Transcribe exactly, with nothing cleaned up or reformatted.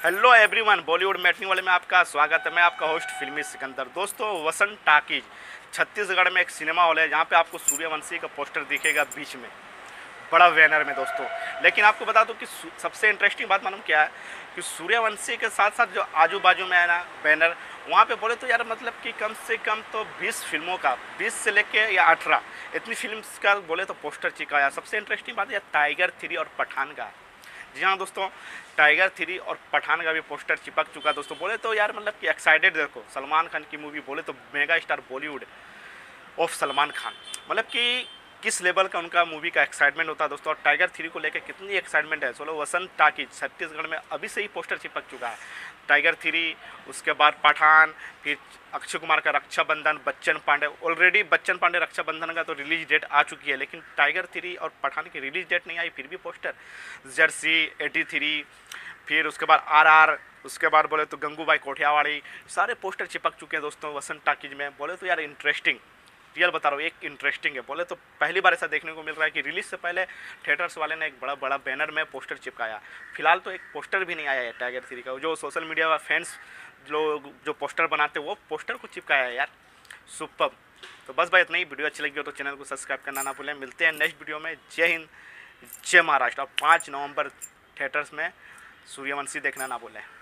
Hello everyone, Bollywood matinee वाले में आपका स्वागत है। मैं आपका होस्ट फिल्मी सिकंदर। दोस्तों, वसंत टाकीज छत्तीसगढ़ में एक सिनेमा हॉल है जहाँ पे आपको सूर्यवंशी का पोस्टर दिखेगा बीच में, बड़ा बैनर में दोस्तों। लेकिन आपको बता दूं कि सबसे इंटरेस्टिंग बात मालूम क्या है कि सूर्यवंशी के साथ साथ जो आजू बाजू में है ना बैनर, वहाँ पे बोले तो यार मतलब कि कम से कम तो बीस फिल्मों का, बीस से लेके या अठारह इतनी फिल्म का बोले तो पोस्टर चिपकाया। सबसे इंटरेस्टिंग बात है टाइगर थ्री और पठान का। जी हाँ दोस्तों, टाइगर थ्री और पठान का भी पोस्टर चिपक चुका दोस्तों। बोले तो यार मतलब कि एक्साइटेड, देखो सलमान खान की मूवी, बोले तो mega star Bollywood of Salman Khan, मतलब कि किस लेवल का उनका मूवी का एक्साइटमेंट होता है दोस्तों। और टाइगर थ्री को लेकर कितनी एक्साइटमेंट है। चलो, वसंत टाकीज छत्तीसगढ़ में अभी से ही पोस्टर चिपक चुका है। टाइगर थ्री, उसके बाद पठान, फिर अक्षय कुमार का रक्षाबंधन, बच्चन पांडे। ऑलरेडी बच्चन पांडे रक्षाबंधन का तो रिलीज डेट आ चुकी है, लेकिन टाइगर थ्री और पठान की रिलीज डेट नहीं आई, फिर भी पोस्टर। जर्सी एटी थ्री, फिर उसके बाद आर आर, उसके बाद बोले तो गंगूबाई कोठियावाड़ी, सारे पोस्टर चिपक चुके हैं दोस्तों वसंत टाकीज में। बोले तो यार इंटरेस्टिंग, रियल बता रहा हूँ, एक इंटरेस्टिंग है। बोले तो पहली बार ऐसा देखने को मिल रहा है कि रिलीज से पहले थिएटर्स वाले ने एक बड़ा बड़ा बैनर में पोस्टर चिपकाया। फिलहाल तो एक पोस्टर भी नहीं आया है टाइगर थ्री का। जो सोशल मीडिया का फैंस लोग जो पोस्टर बनाते हैं वो पोस्टर को चिपकाया है यार। सुपर। तो बस भाई इतना ही। वीडियो अच्छी लगी हो तो चैनल को सब्सक्राइब करना ना भूलें। मिलते हैं नेक्स्ट वीडियो में। जय हिंद, जय महाराष्ट्र। और पाँच नवंबर थिएटर्स में सूर्यवंशी देखना ना भूलें।